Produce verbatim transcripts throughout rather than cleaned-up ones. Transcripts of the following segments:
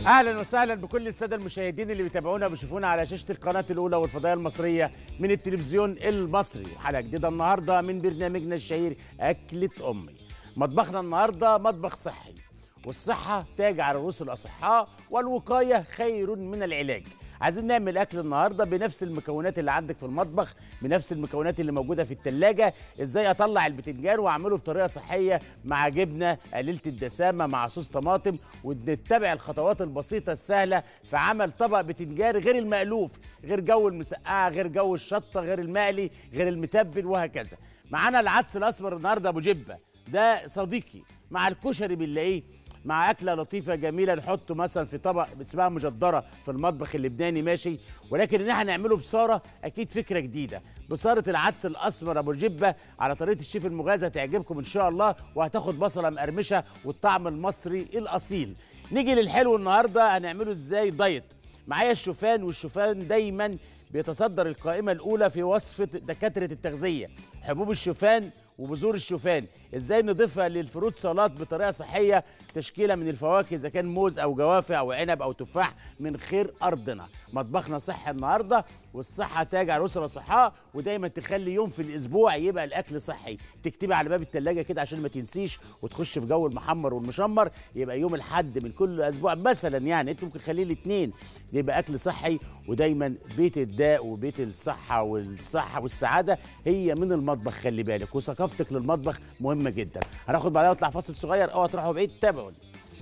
اهلا وسهلا بكل الساده المشاهدين اللي بيتابعونا وبيشوفونا على شاشه القناه الاولى والفضائيه المصريه من التلفزيون المصري، وحلقه جديده النهارده من برنامجنا الشهير اكله امي. مطبخنا النهارده مطبخ صحي، والصحه تاج على رؤوس الاصحاء، والوقايه خير من العلاج. عايزين نعمل اكل النهارده بنفس المكونات اللي عندك في المطبخ، بنفس المكونات اللي موجوده في الثلاجه. ازاي اطلع البتنجان واعمله بطريقه صحيه مع جبنه قليله الدسامه مع صوص طماطم، ونتبع الخطوات البسيطه السهله في عمل طبق بتنجان غير المألوف، غير جو المسقعه، غير جو الشطه، غير المقلي، غير المتبل، وهكذا. معانا العدس الاسمر النهارده ابو جبه، ده صديقي. مع الكشري بنلاقيه، مع اكله لطيفه جميله نحطه مثلا في طبق اسمها مجدره في المطبخ اللبناني، ماشي. ولكن ان احنا نعمله بصاره اكيد فكره جديده، بصاره العدس الاسمر ابو جبه على طريقه الشيف المغازي، هتعجبكم ان شاء الله، وهتاخد بصله مقرمشه والطعم المصري الاصيل. نيجي للحلو النهارده، هنعمله ازاي؟ دايت. معايا الشوفان، والشوفان دايما بيتصدر القائمه الاولى في وصفه دكاتره التغذيه. حبوب الشوفان وبذور الشوفان ازاي نضيفها للفروت سلطات بطريقه صحيه، تشكيله من الفواكه اذا كان موز او جوافه او عنب او تفاح من خير ارضنا. مطبخنا صحي النهارده، والصحه تاج على رؤوس الاصحاء، ودايما تخلي يوم في الاسبوع يبقى الاكل صحي. تكتبي على باب الثلاجه كده عشان ما تنسيش وتخش في جو المحمر والمشمر. يبقى يوم الاحد من كل اسبوع مثلا، يعني انت ممكن تخليه الاثنين، يبقى اكل صحي. ودايما بيت الداء وبيت الصحه، والصحه والسعاده هي من المطبخ، خلي بالك، وثقافتك للمطبخ مهمه جدا. هناخد بعدها نطلع فاصل صغير، اوعى تروحوا بعيد، تابعوني.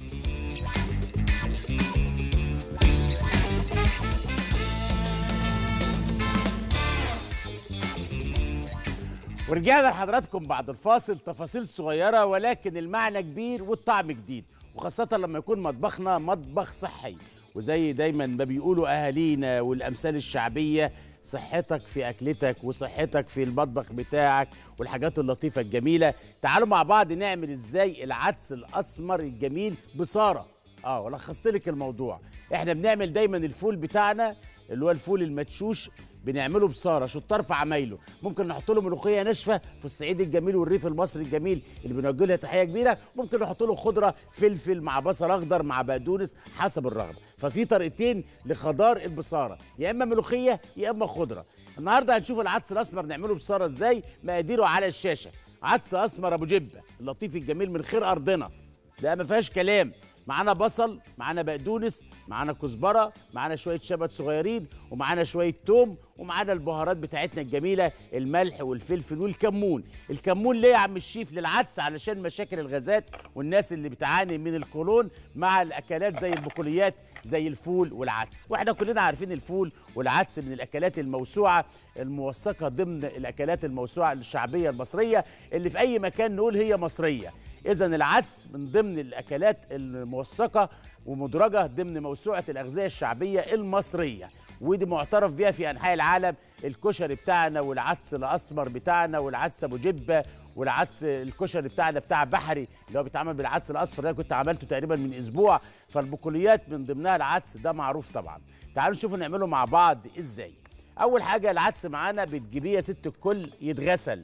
ورجعنا لحضراتكم بعد الفاصل. تفاصيل صغيره ولكن المعنى كبير والطعم جديد، وخاصه لما يكون مطبخنا مطبخ صحي. وزي دايما ما بيقولوا اهالينا والامثال الشعبيه، صحتك في اكلتك وصحتك في المطبخ بتاعك، والحاجات اللطيفه الجميله. تعالوا مع بعض نعمل ازاي العدس الاسمر الجميل بصاره. اه ولخصت لك الموضوع. احنا بنعمل دايما الفول بتاعنا اللي هو الفول المدشوش، بنعمله بصاره، شطار في عمايله. ممكن نحط له ملوخيه ناشفه في الصعيد الجميل والريف المصري الجميل اللي بنوجه لها تحيه كبيره. ممكن نحط له خضره، فلفل مع بصل اخضر مع بقدونس حسب الرغبه. ففي طريقتين لخضار البصاره، يا اما ملوخيه يا اما خضره. النهارده هنشوف العدس الاسمر نعمله بصاره ازاي. مقاديره على الشاشه. عدس اسمر ابو جبه اللطيف الجميل من خير ارضنا، ده ما فيهاش كلام. معانا بصل، معانا بقدونس، معانا كزبره، معانا شويه شبت صغيرين، ومعانا شويه توم، ومعانا البهارات بتاعتنا الجميله، الملح والفلفل والكمون. الكمون ليه يا عم الشيف؟ للعدس، علشان مشاكل الغازات والناس اللي بتعاني من القولون مع الاكلات زي البقوليات زي الفول والعدس. واحنا كلنا عارفين الفول والعدس من الاكلات الموسوعه الموثقه ضمن الاكلات الموسوعه الشعبيه المصريه، اللي في اي مكان نقول هي مصريه. إذا العدس من ضمن الأكلات الموثقة ومدرجة ضمن موسوعة الأغذية الشعبية المصرية، ودي معترف بها في أنحاء العالم. الكشري بتاعنا والعدس الأسمر بتاعنا والعدس أبو جبة والعدس الكشري بتاعنا بتاع بحري اللي هو بيتعمل بالعدس الأصفر، ده كنت عملته تقريبا من أسبوع. فالبقوليات من ضمنها العدس، ده معروف طبعا. تعالوا نشوف نعمله مع بعض إزاي. أول حاجة العدس معانا بتجيبيه يا ست الكل يتغسل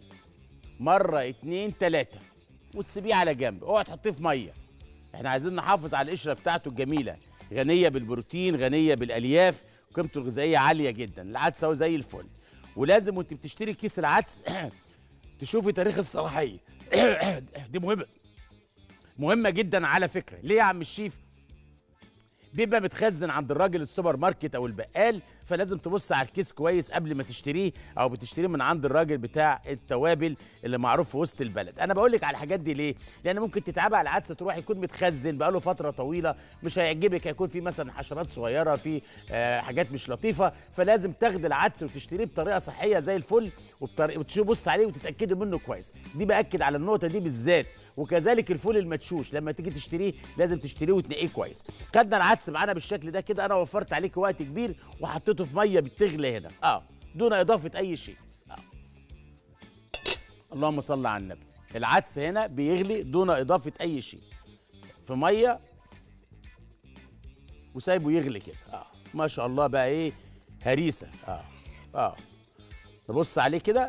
مرة اتنين تلاتة، وتسيبيه على جنب. اوعى تحطيه في ميه، احنا عايزين نحافظ على القشره بتاعته الجميله، غنيه بالبروتين، غنيه بالالياف، قيمته الغذائيه عاليه جدا. العدس اهو زي الفل. ولازم وانت بتشتري كيس العدس تشوفي تاريخ الصلاحيه. دي مهمه، مهمه جدا على فكره. ليه يا عم الشيف؟ بيبقى متخزن عند الراجل السوبر ماركت او البقال، فلازم تبص على الكيس كويس قبل ما تشتريه، او بتشتريه من عند الراجل بتاع التوابل اللي معروف في وسط البلد. انا بقول لك على الحاجات دي ليه؟ لان ممكن تتعبي على العدس تروح يكون متخزن بقاله فتره طويله، مش هيعجبك، هيكون فيه مثلا حشرات صغيره، في آه حاجات مش لطيفه. فلازم تاخدي العدس وتشتريه بطريقه صحيه زي الفل، وبطريقه وتبص عليه وتتاكدي منه كويس. دي باكد على النقطه دي بالذات. وكذلك الفول المدشوش لما تيجي تشتريه لازم تشتريه وتنقيه كويس. خدنا العدس معانا بالشكل ده كده، انا وفرت عليك وقت كبير وحطيته في ميه بتغلي هنا اه دون اضافه اي شيء. اه اللهم صل على النبي. العدس هنا بيغلي دون اضافه اي شيء في ميه، وسايبه يغلي كده. اه ما شاء الله بقى ايه هريسه. اه اه نبص عليه كده،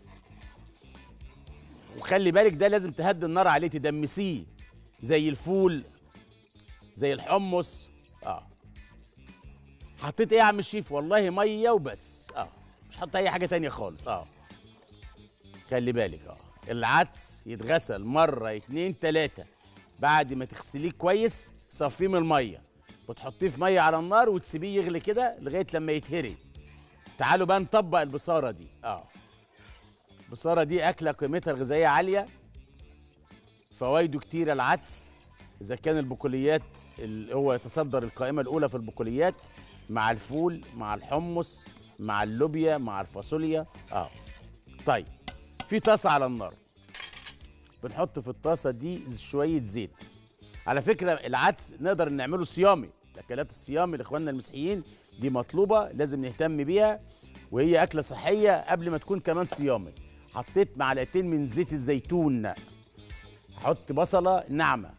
وخلي بالك ده لازم تهدي النار عليه، تدمسيه زي الفول، زي الحمص، اه حطيت ايه يا عم الشيف؟ والله ميه وبس. اه مش حاطط اي حاجه تانية خالص. اه خلي بالك، اه العدس يتغسل مره اتنين تلاته، بعد ما تغسليه كويس صفيه من الميه وتحطيه في ميه على النار وتسيبيه يغلي كده لغايه لما يتهري. تعالوا بقى نطبق البصاره دي. اه البصاره دي اكله قيمتها الغذائيه عاليه، فوائده كتيره. العدس اذا كان البقوليات اللي هو يتصدر القائمه الاولى في البقوليات، مع الفول مع الحمص مع اللوبيا مع الفاصوليا. اه طيب، في طاسه على النار، بنحط في الطاسه دي شويه زيت. على فكره العدس نقدر نعمله صيامي، الاكلات الصيامي لاخواننا المسيحيين دي مطلوبه، لازم نهتم بيها، وهي اكله صحيه قبل ما تكون كمان صيامي. حطيت معلقتين من زيت الزيتون، هحط بصله ناعمه،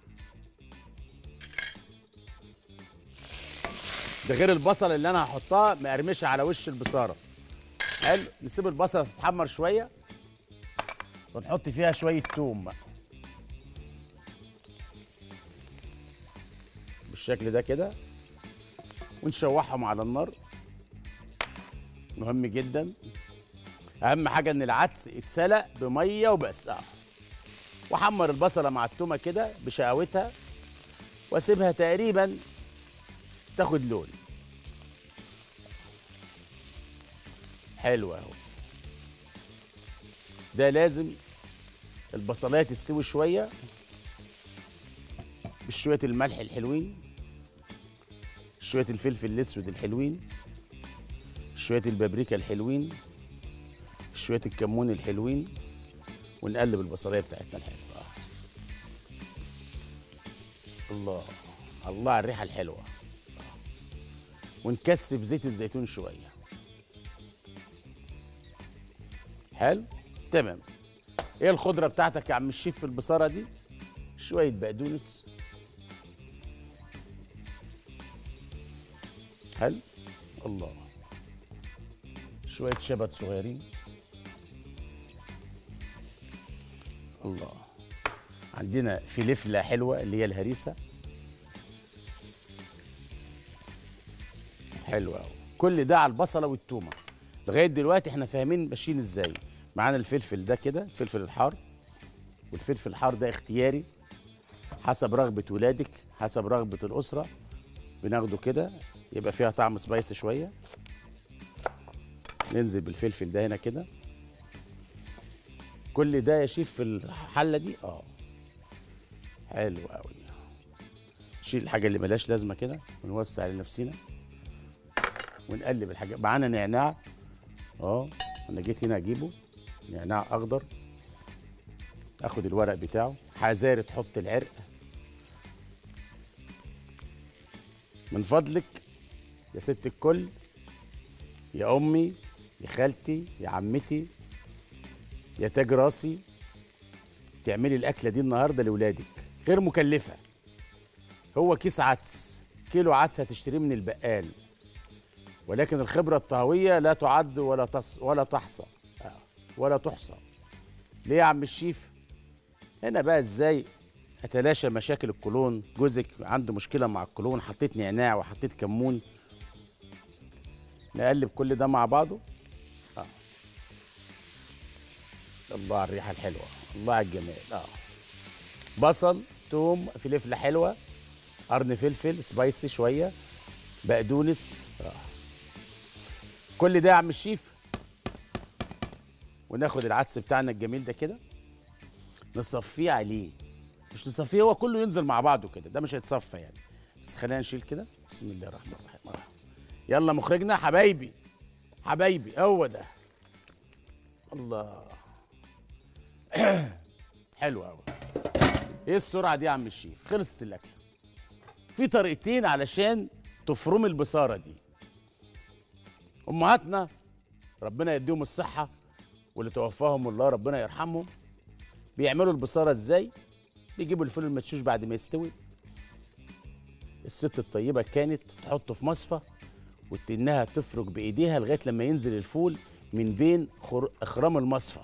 ده غير البصله اللي انا هحطها مقرمشه على وش البصاره. حلو، نسيب البصله تتحمر شويه ونحط فيها شويه توم بالشكل ده كده، ونشوحهم على النار. مهم جدا، اهم حاجه ان العدس يتسلق بميه وبس. اه واحمر البصله مع التومه كده بشقاوتها واسيبها تقريبا تاخد لون. حلو اهو، ده لازم البصلايه تستوي شويه بشويه الملح الحلوين، شويه الفلفل الاسود الحلوين، شويه البابريكا الحلوين، شويه الكمون الحلوين، ونقلب البصلايه بتاعتنا الحلوه. آه. الله الله على الريحه الحلوه. آه. ونكثف زيت الزيتون شويه. حلو تمام. ايه الخضره بتاعتك يا عم الشيف في البصاره دي؟ شويه بقدونس. حلو. الله. شويه شبت صغيرين. الله. عندنا فلفله حلوه اللي هي الهريسه. حلو قوي. كل ده على البصله والتومه. لغايه دلوقتي احنا فاهمين ماشيين ازاي. معانا الفلفل ده كده، الفلفل الحار، والفلفل الحار ده اختياري حسب رغبه ولادك، حسب رغبه الاسره. بناخده كده يبقى فيها طعم سبايسي شويه. ننزل بالفلفل ده هنا كده. كل ده يا شيف في الحله دي. اه حلو قوي. نشيل الحاجه اللي ملهاش لازمه كده ونوسع لنفسينا ونقلب الحاجه. معانا نعناع. اه انا جيت هنا اجيبه نعناع اخضر، اخد الورق بتاعه. حذاري تحط العرق من فضلك يا ست الكل، يا امي، يا خالتي، يا عمتي، يا تاج راسي. تعملي الاكله دي النهارده لاولادك، غير مكلفه. هو كيس عدس، كيلو عدس هتشتريه من البقال، ولكن الخبره الطهويه لا تعد ولا تص ولا تحصى ولا تحصى. ليه يا عم الشيف؟ هنا بقى ازاي اتلاشى مشاكل القولون. جوزك عنده مشكله مع القولون، حطيت نعناع وحطيت كمون. نقلب كل ده مع بعضه. اه الله على الريحه الحلوه، الله على الجمال. اه بصل، توم، فلفله حلوه، قرن فلفل سبايسي شويه، بقدونس. آه. كل ده يا عم الشيف. وناخد العدس بتاعنا الجميل ده كده نصفيه عليه. مش نصفيه، هو كله ينزل مع بعضه كده، ده مش هيتصفى يعني. بس خلينا نشيل كده. بسم الله الرحمن الرحيم. آه. يلا مخرجنا حبايبي حبايبي، هو ده. الله حلو قوي. ايه السرعه دي يا عم الشيف؟ خلصت الاكله. في طريقتين علشان تفرمي البصاره دي. امهاتنا ربنا يديهم الصحه واللي توفاهم الله ربنا يرحمهم، بيعملوا البصاره ازاي؟ بيجيبوا الفول المدشوش بعد ما يستوي. الست الطيبه كانت تحطه في مصفى وتنها تفرك بايديها لغايه لما ينزل الفول من بين اخرام المصفى.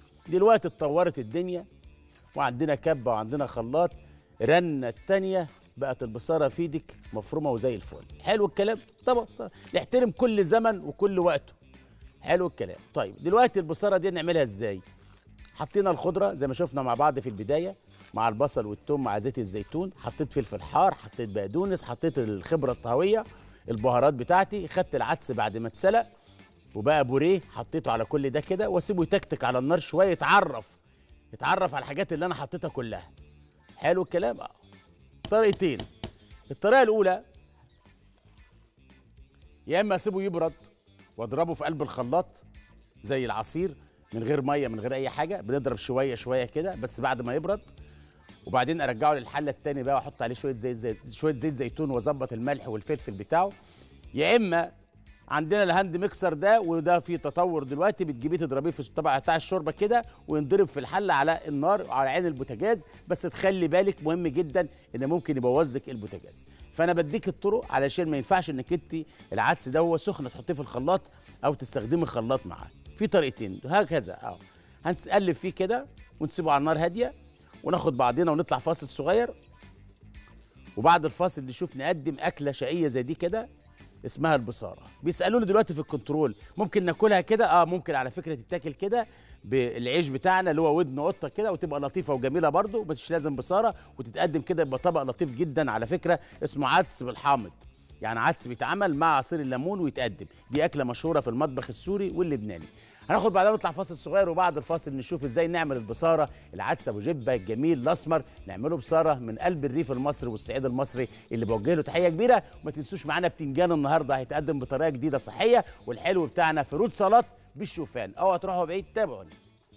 دلوقتي اتطورت الدنيا وعندنا كبه وعندنا خلاط، رنه التانيه بقت البصاره في ايدك مفرومه وزي الفل. حلو الكلام. طبعا طبعا. نحترم كل زمن وكل وقته. حلو الكلام. طيب دلوقتي البصاره دي نعملها ازاي؟ حطينا الخضره زي ما شفنا مع بعض في البدايه، مع البصل والثوم مع زيت الزيتون، حطيت فلفل حار، حطيت بقدونس، حطيت الخبره الطهويه، البهارات بتاعتي، خدت العدس بعد ما اتسلق وبقى بوريه، حطيته على كل ده كده واسيبه يتكتك على النار شويه، يتعرف يتعرف على الحاجات اللي انا حطيتها كلها. حلو الكلام. اه طريقتين. الطريقه الاولى يا اما اسيبه يبرد واضربه في قلب الخلاط زي العصير من غير ميه من غير اي حاجه، بنضرب شويه شويه كده بس بعد ما يبرد، وبعدين ارجعه للحله التاني بقى واحط عليه شويه زيت زيت شويه زيت زيتون واظبط الملح والفلفل بتاعه. يا اما عندنا الهاند ميكسر ده، وده فيه تطور دلوقتي، بتجيبيه تضربيه في الطبق بتاع الشوربه كده وينضرب في الحله على النار على عين البوتاجاز، بس تخلي بالك مهم جدا ان ممكن يبوظ لك البوتاجاز. فانا بديك الطرق علشان ما ينفعش انك انت العدس ده هو سخن تحطيه في الخلاط او تستخدمي خلاط معاه. في طريقتين هكذا اهو. هنقلب فيه كده ونسيبه على النار هاديه وناخد بعضنا ونطلع فاصل صغير، وبعد الفاصل نشوف نقدم اكله شقيه زي دي كده اسمها البصاره. بيسالوني دلوقتي في الكنترول ممكن ناكلها كده؟ اه ممكن على فكره تتاكل كده بالعيش بتاعنا اللي هو ودن قطه كده وتبقى لطيفه وجميله برده، مش لازم بصاره، وتتقدم كده يبقى طبق لطيف جدا على فكره اسمه عدس بالحامض، يعني عدس بيتعمل مع عصير الليمون ويتقدم. دي اكله مشهوره في المطبخ السوري واللبناني. هناخد بعدها نطلع فاصل صغير، وبعد الفاصل نشوف ازاي نعمل البصاره، العدس ابو جبه الجميل الاسمر، نعمله بصاره من قلب الريف المصري والصعيد المصري اللي بوجه له تحيه كبيره. وما تنسوش معانا بتنجان النهارده هيتقدم بطريقه جديده صحيه، والحلو بتاعنا فروت سلطات بالشوفان. اوعوا تروحوا بعيد، تابعوني.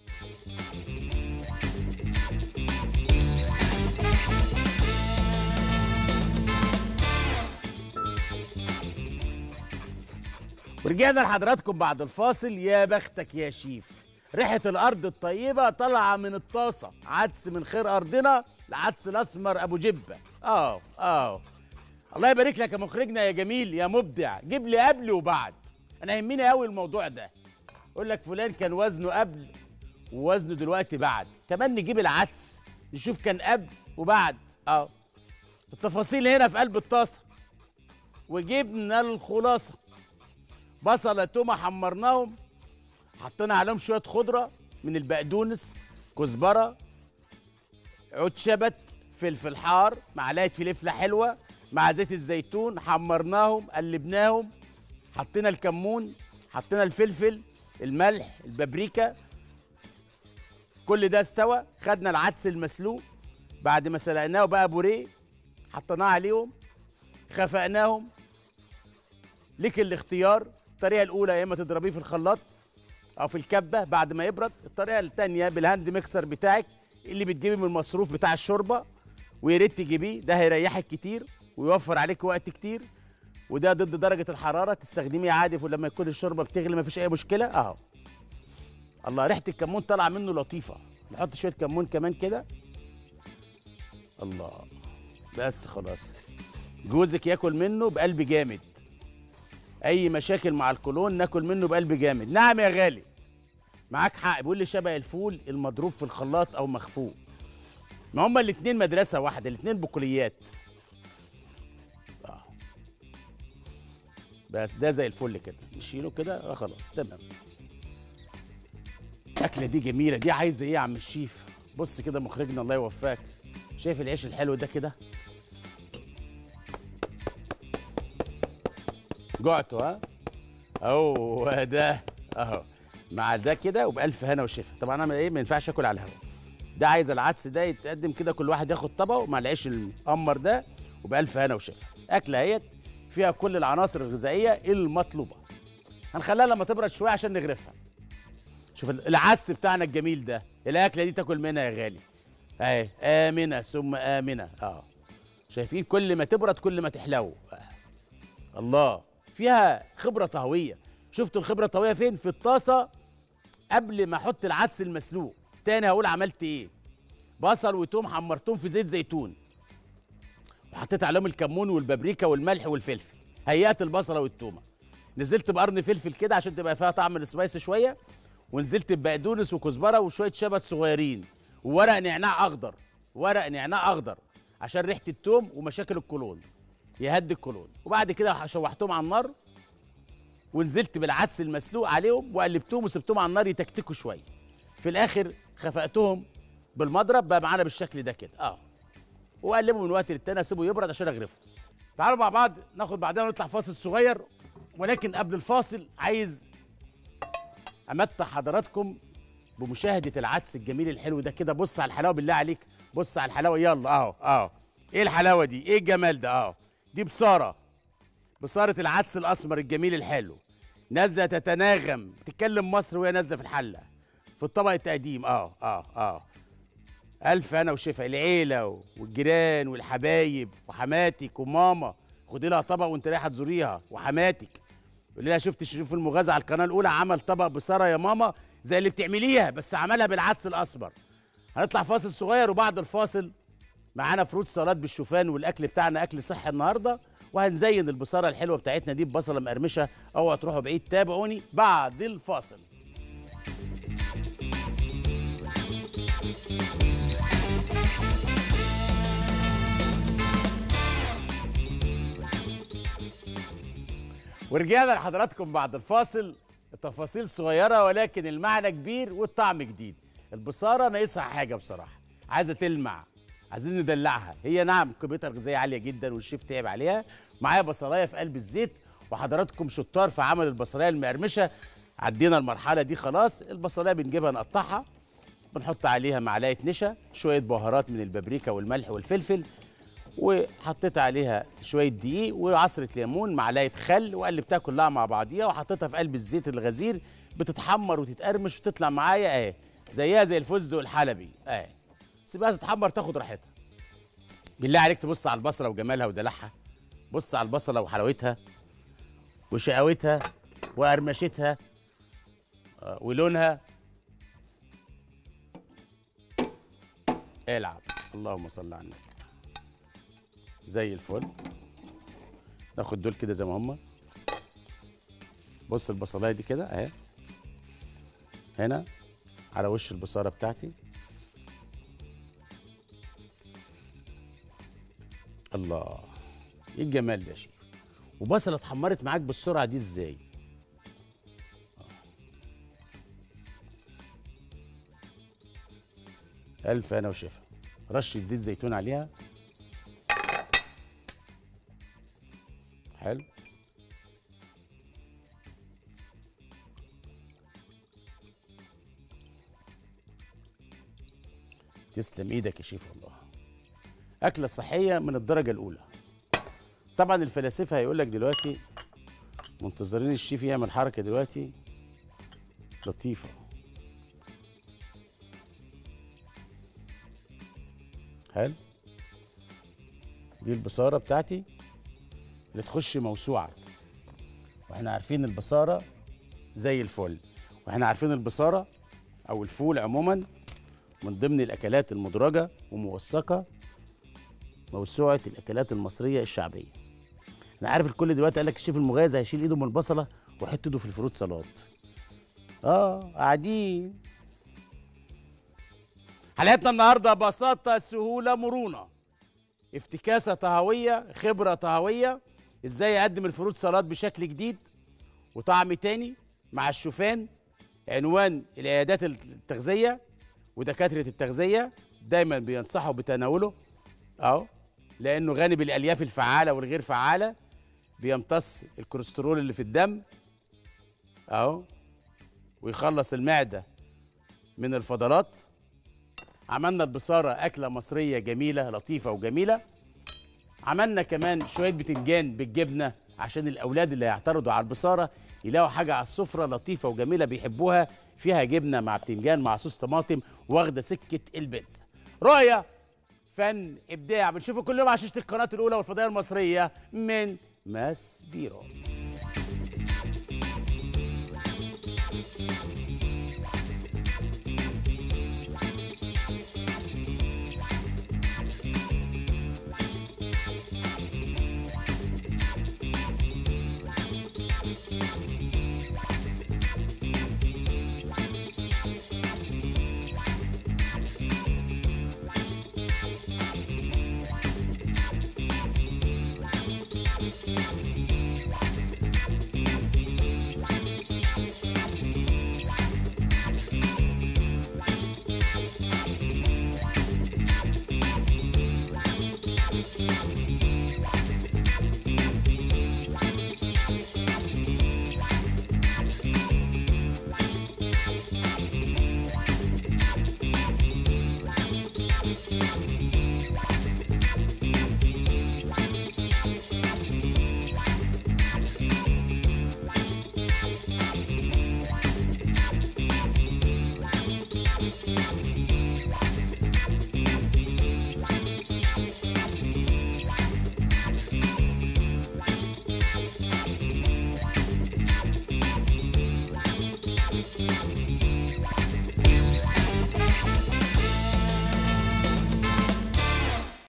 ورجعنا لحضراتكم بعد الفاصل. يا بختك يا شيف، ريحة الأرض الطيبة طالعة من الطاسة، عدس من خير أرضنا، العدس الأسمر أبو جبة. آه آه الله يبارك لك يا مخرجنا يا جميل يا مبدع، جيب لي قبل وبعد. أنا يهمني قوي الموضوع ده، أقول لك فلان كان وزنه قبل ووزنه دلوقتي بعد، كمان نجيب العدس نشوف كان قبل وبعد. آه التفاصيل هنا في قلب الطاسة. وجبنا الخلاصة، بصله تومه حمرناهم، حطينا عليهم شويه خضره من البقدونس، كزبره، عود شبت، فلفل حار، معلقه فلفله حلوه مع زيت الزيتون، حمرناهم قلبناهم، حطينا الكمون، حطينا الفلفل، الملح، البابريكا، كل ده استوى. خدنا العدس المسلوق بعد ما سلقناه بقى بوريه، حطيناه عليهم، خفقناهم. ليك الاختيار، الطريقه الاولى يا اما تضربيه في الخلاط او في الكبه بعد ما يبرد، الطريقه الثانيه بالهاند ميكسر بتاعك اللي بتجيبي من المصروف بتاع الشوربه، ويا ريت تجيبيه، ده هيريحك كتير ويوفر عليك وقت كتير، وده ضد درجه الحراره، تستخدميه عادي لما يكون الشوربه بتغلي مفيش اي مشكله. اهو الله، ريحه الكمون طالعه منه لطيفه، نحط شويه كمون كمان كده. الله، بس خلاص جوزك ياكل منه بقلب جامد. اي مشاكل مع الكولون ناكل منه بقلب جامد. نعم يا غالي، معاك حق، بيقول لي شبه الفول المضروب في الخلاط او مخفوق. ما هما الاتنين مدرسه واحده، الاتنين بقوليات. آه. بس ده زي الفل كده، نشيله كده. اه خلاص تمام. الاكله دي جميله، دي عايزه ايه يا عم الشيف؟ بص كده مخرجنا الله يوفقك، شايف العيش الحلو ده كده؟ جعته ها؟ اهو ده اهو، مع ده كده وبألف هنا وشفا. طبعا انا ايه، ما ينفعش اكل على الهواء. ده عايز العدس ده يتقدم كده، كل واحد ياخد طبقه مع العيش المقمر ده وبألف هنا وشفا. اكله اهيت فيها كل العناصر الغذائيه المطلوبه. هنخليها لما تبرد شويه عشان نغرفها. شوف العدس بتاعنا الجميل ده، الاكله دي تاكل منها يا غالي اهي، امنه ثم امنه. اه شايفين، كل ما تبرد كل ما تحلو. آه. الله، فيها خبره طهويه. شفتوا الخبره الطهويه فين؟ في الطاسه قبل ما احط العدس المسلوق. تاني هقول عملت ايه. بصل وتوم حمرتهم في زيت زيتون، وحطيت عليهم الكمون والبابريكا والملح والفلفل. هيئت البصله والتومه، نزلت بقرن فلفل كده عشان تبقى فيها طعم السبايس شويه، ونزلت ببقدونس وكزبره وشويه شبت صغيرين وورق نعناع اخضر. ورق نعناع اخضر عشان ريحه التوم ومشاكل القولون، يهدي القولون. وبعد كده شوحتهم على النار ونزلت بالعدس المسلوق عليهم وقلبتهم وسبتهم على النار يتكتكوا شويه. في الاخر خفقتهم بالمضرب بقى معانا بالشكل ده كده اه واقلبه من وقت للتاني، اسيبه يبرد عشان اغرفه. تعالوا مع بعض ناخد بعدها ونطلع فاصل صغير، ولكن قبل الفاصل عايز امتع حضراتكم بمشاهده العدس الجميل الحلو ده كده. بص على الحلاوه بالله عليك، بص على الحلاوه، يلا اهو اهو. ايه الحلاوه دي؟ ايه الجمال ده؟ اهو دي بصاره، بصاره العدس الاسمر الجميل الحلو، نازله تتناغم تتكلم مصر وهي نازله في الحله في الطبق التقديم. اه اه اه الف انا وشفا العيله والجيران والحبايب وحماتك وماما. خدي لها طبق وانت رايحه تزوريها، وحماتك قولي لها شفت شريف المغازى على القناه الاولى عمل طبق بصاره يا ماما زي اللي بتعمليها بس عملها بالعدس الاسمر. هنطلع فاصل صغير، وبعد الفاصل معانا فروت سلطات بالشوفان، والاكل بتاعنا اكل صحي النهارده، وهنزين البصاره الحلوه بتاعتنا دي ببصله مقرمشه. اوعوا تروحوا بعيد، تابعوني بعد الفاصل. ورجعنا لحضراتكم بعد الفاصل. التفاصيل صغيرة ولكن المعنى كبير والطعم جديد. البصارة ناقصها حاجة بصراحة، عايزة تلمع، عايزين ندلعها. هي نعم قيمتها الغذائية عالية جدا والشيف تعب عليها. معايا بصلاية في قلب الزيت، وحضراتكم شطار في عمل البصلاية المقرمشة. عدينا المرحلة دي خلاص. البصلاية بنجيبها نقطعها، بنحط عليها معلقة نشا، شوية بهارات من البابريكا والملح والفلفل، وحطيت عليها شويه دقيق وعصره ليمون، معلقه خل، وقلبتها كلها مع بعضيها وحطيتها في قلب الزيت الغزير. بتتحمر وتتقرمش وتطلع معايا اهي زيها زي الفستق الحلبي اهي. سيبها تتحمر تاخد راحتها. بالله عليك تبص على البصله وجمالها ودلعها. بص على البصله وحلاوتها وشقاوتها وقرمشتها آه ولونها. العب. اللهم صل على النبي. زي الفل. ناخد دول كده زي ما هما. بص البصلايه دي كده اهي هنا على وش البصاره بتاعتي. الله، ايه الجمال ده يا شيخ. وبصله اتحمرت معاك بالسرعه دي ازاي؟ الف انا وشفا. رشه زيت زيتون عليها. حلو. تسلم ايدك يا شيف والله. اكله صحيه من الدرجه الاولى. طبعا الفلاسفه هيقول لك دلوقتي منتظرين الشيف يعمل حركه دلوقتي لطيفه. حلو. دي البصاره بتاعتي اللي تخش موسوعه، واحنا عارفين البصاره زي الفل، واحنا عارفين البصاره او الفول عموما من ضمن الاكلات المدرجه وموثقه موسوعه الاكلات المصريه الشعبيه. انا عارف الكل دلوقتي قال لك الشيف المغازي هيشيل ايده من البصله ويحط ايده في الفروت سلطات. اه قاعدين. حلقتنا النهارده بساطه سهوله مرونه، افتكاسه طهويه، خبره طهويه، ازاي اقدم الفروت سلطات بشكل جديد وطعم تاني مع الشوفان. عنوان العيادات التغذيه ودكاتره التغذيه دايما بينصحوا بتناوله اهو، لانه غني بالالياف الفعاله والغير فعاله، بيمتص الكوليسترول اللي في الدم اهو، ويخلص المعده من الفضلات. عملنا البصاره اكله مصريه جميله لطيفه وجميله. عملنا كمان شويه بتنجان بالجبنه عشان الاولاد اللي هيعترضوا على البصاره يلاقوا حاجه على السفره لطيفه وجميله بيحبوها، فيها جبنه مع بتنجان مع صوص طماطم، واخده سكه البيتزا. رؤيه، فن، ابداع، بنشوفه كل يوم على شاشه القناه الاولى والفضائيه المصريه من ماس بيرو.